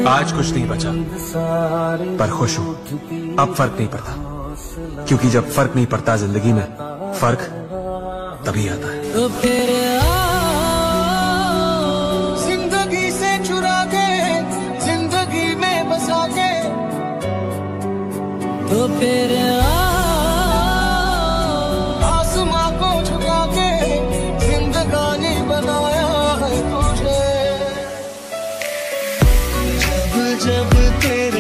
आज कुछ नहीं बचा, पर खुश हूं। अब फर्क नहीं पड़ता, क्योंकि जब फर्क नहीं पड़ता जिंदगी में, फर्क तभी आता है। तो फिर जिंदगी से चुरा के जिंदगी में बसा के, तो फिर आसमां को झुका के जिंदगानी बनाया है तुझे। जब जब तेरे